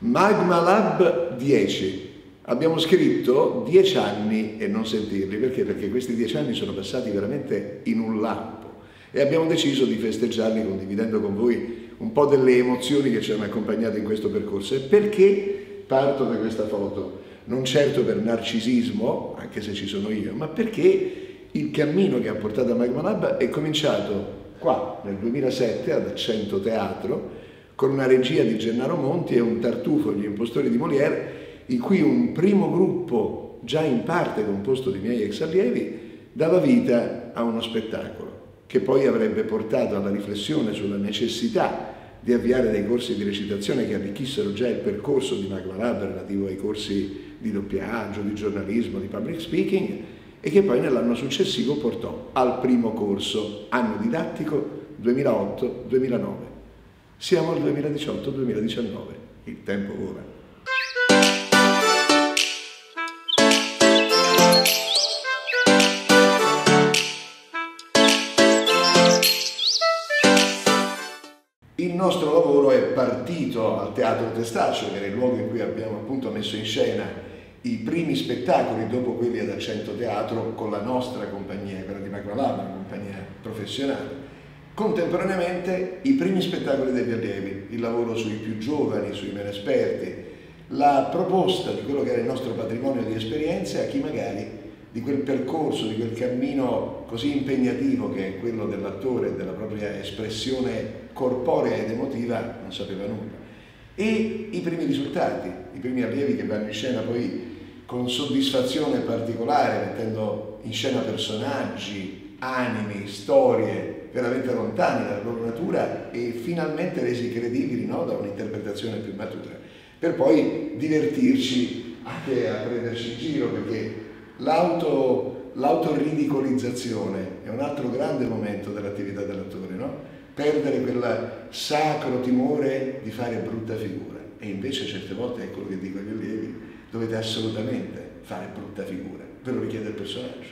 Magma Lab 10. Abbiamo scritto 10 anni e non sentirli, perché? Perché questi 10 anni sono passati veramente in un lampo e abbiamo deciso di festeggiarli condividendo con voi un po' delle emozioni che ci hanno accompagnato in questo percorso. E perché parto da questa foto? Non certo per narcisismo, anche se ci sono io, ma perché il cammino che ha portato a Magma Lab è cominciato qua nel 2007 ad Accento Teatro con una regia di Gennaro Monti e un Tartufo, Gli impostori di Molière, in cui un primo gruppo, già in parte composto di miei ex allievi, dava vita a uno spettacolo che poi avrebbe portato alla riflessione sulla necessità di avviare dei corsi di recitazione che arricchissero già il percorso di Magma Lab relativo ai corsi di doppiaggio, di giornalismo, di public speaking, e che poi nell'anno successivo portò al primo corso, anno didattico 2008-2009. Siamo al 2018-2019, il tempo vola. Il nostro lavoro è partito al Teatro Testaccio, che era il luogo in cui abbiamo appunto messo in scena i primi spettacoli dopo quelli ad Accento Teatro con la nostra compagnia, quella di Magma Lab, una compagnia professionale. Contemporaneamente i primi spettacoli degli allievi, il lavoro sui più giovani, sui meno esperti, la proposta di quello che era il nostro patrimonio di esperienze a chi magari di quel percorso, di quel cammino così impegnativo che è quello dell'attore e della propria espressione corporea ed emotiva non sapeva nulla. E i primi risultati, i primi allievi che vanno in scena poi con soddisfazione particolare, mettendo in scena personaggi, animi, storie veramente lontani dalla loro natura e finalmente resi credibili, no? Da un'interpretazione più matura, per poi divertirci anche a prenderci in giro, perché l'autoridicolizzazione è un altro grande momento dell'attività dell'attore, no? Perdere quel sacro timore di fare brutta figura, e invece certe volte è quello che dico agli allievi: dovete assolutamente fare brutta figura, ve lo richiede il personaggio.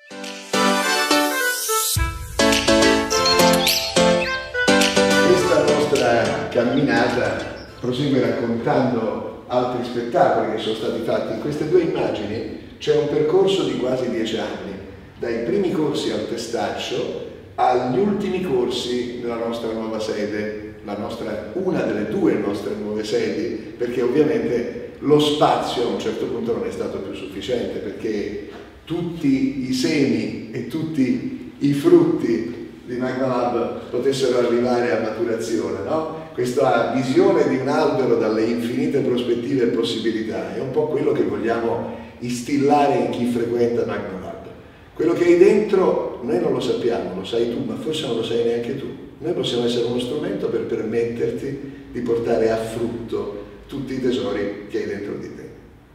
Questa nostra camminata prosegue raccontando altri spettacoli che sono stati fatti. In queste due immagini c'è un percorso di quasi 10 anni, dai primi corsi al Testaccio agli ultimi corsi nella nostra nuova sede, una delle due nostre nuove sedi, perché ovviamente lo spazio a un certo punto non è stato più sufficiente perché tutti i semi e tutti i frutti di Magma Lab potessero arrivare a maturazione, no? Questa visione di un albero dalle infinite prospettive e possibilità è un po' quello che vogliamo instillare in chi frequenta Magma Lab. Quello che hai dentro noi non lo sappiamo, lo sai tu, ma forse non lo sai neanche tu. Noi possiamo essere uno strumento per permetterti di portare a frutto tutti i tesori che hai dentro di te.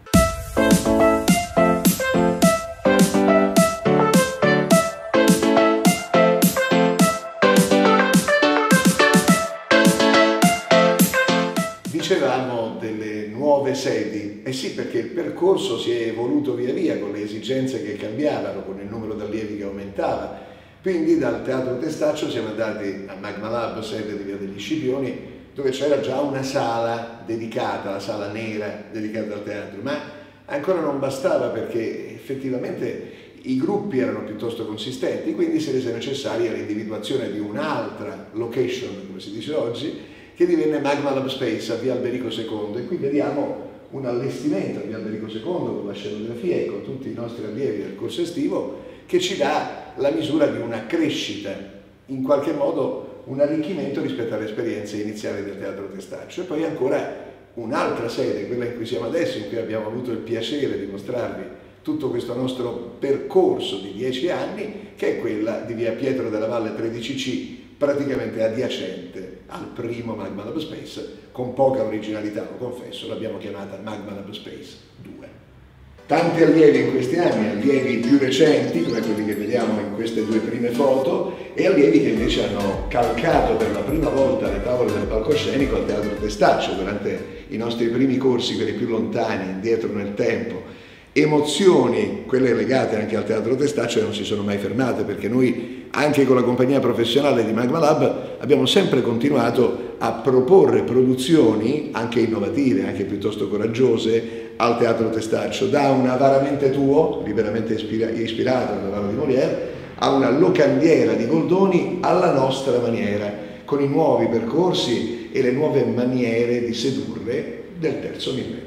Dicevamo delle nuove sedi, eh sì, perché il percorso si è evoluto via via con le esigenze che cambiavano, con il numero di allievi che aumentava. Quindi dal Teatro Testaccio siamo andati a Magma Lab, sede di Via degli Scipioni, dove c'era già una sala dedicata, la sala nera dedicata al teatro, ma ancora non bastava perché effettivamente i gruppi erano piuttosto consistenti, quindi si rese necessaria l'individuazione di un'altra location, come si dice oggi, che divenne Magma Lab Space a Via Alberico II, e qui vediamo un allestimento a Via Alberico II con la scenografia e con tutti i nostri allievi del corso estivo, che ci dà la misura di una crescita, in qualche modo un arricchimento rispetto alle esperienze iniziali del Teatro Testaccio. E poi ancora un'altra sede, quella in cui siamo adesso, in cui abbiamo avuto il piacere di mostrarvi tutto questo nostro percorso di 10 anni, che è quella di Via Pietro della Valle 13C, praticamente adiacente al primo Magma Lab Space, con poca originalità, lo confesso, l'abbiamo chiamata Magma Lab Space 2. Tanti allievi in questi anni, allievi più recenti, come quelli che vediamo in queste due prime foto, e allievi che invece hanno calcato per la prima volta le tavole del palcoscenico al Teatro Testaccio durante i nostri primi corsi, quelli più lontani, indietro nel tempo. Emozioni, quelle legate anche al Teatro Testaccio, che non si sono mai fermate, perché noi anche con la compagnia professionale di Magma Lab abbiamo sempre continuato a proporre produzioni anche innovative, anche piuttosto coraggiose al Teatro Testaccio, da un Avaramente tuo, liberamente ispirato al lavoro di Molière, a una locandiera di Goldoni alla nostra maniera, con i nuovi percorsi e le nuove maniere di sedurre del terzo millennio.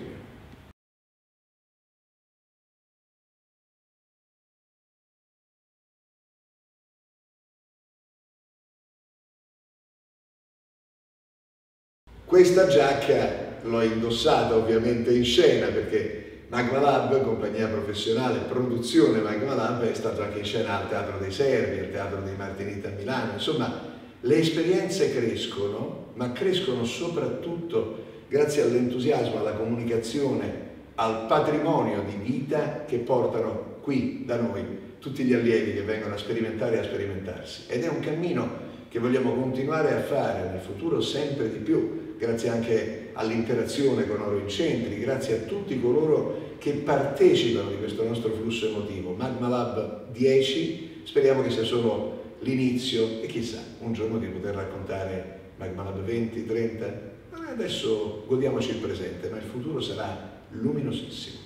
Questa giacca l'ho indossata ovviamente in scena perché Magma Lab, compagnia professionale, produzione Magma Lab, è stato anche in scena al Teatro dei Servi, al Teatro dei Martiniti a Milano. Insomma, le esperienze crescono, ma crescono soprattutto grazie all'entusiasmo, alla comunicazione, al patrimonio di vita che portano qui da noi tutti gli allievi che vengono a sperimentare e a sperimentarsi. Ed è un cammino che vogliamo continuare a fare nel futuro sempre di più, grazie anche all'interazione con Oro in Centri, grazie a tutti coloro che partecipano di questo nostro flusso emotivo. Magma Lab 10, speriamo che sia solo l'inizio e chissà, un giorno di poter raccontare Magma Lab 20, 30. Adesso godiamoci il presente, ma il futuro sarà luminosissimo.